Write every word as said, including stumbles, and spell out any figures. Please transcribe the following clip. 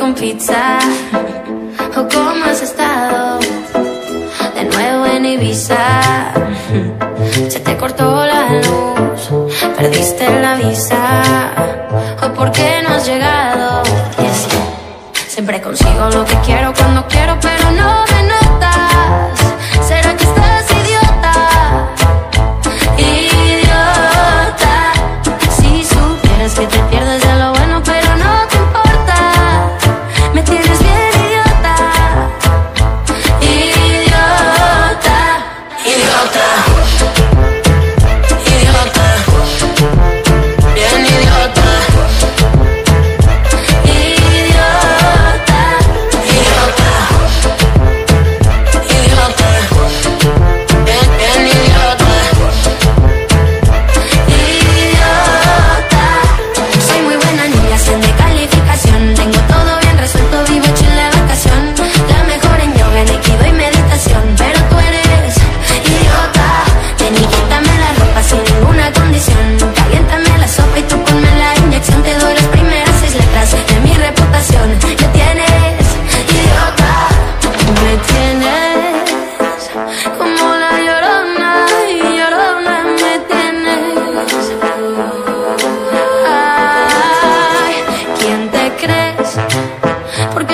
con pizza. ¿O cómo has estado? De nuevo en Ibiza. Se te cortó la luz, perdiste la visa. ¿O por qué no has llegado? Y así, siempre consigo lo que quiero cuando quiero, pero no me notas. ¿Será que estás idiota? Idiota. Si supieras que te pierdes de lo bueno, pero no te importa. Me tienes bien idiota. Idiota. Idiota. Idiota. Bien idiota. Idiota. Idiota. Idiota. Bien, bien idiota. Idiota. Soy muy buena niña, sin de calificación. Tengo todo bien resuelto, vivo chill de vacación. La mejor en yoga, en aikido y meditación. Pero tú eres idiota. Ven y quítame la ropa sin ninguna condición. Caliéntame la sopa y tú ponme la inyección. Te doy las primeras seis letras de mi reputación. Me tienes idiota. Me tienes como la llorona, y llorona me tienes. Ay, ¿quién te crees? Porque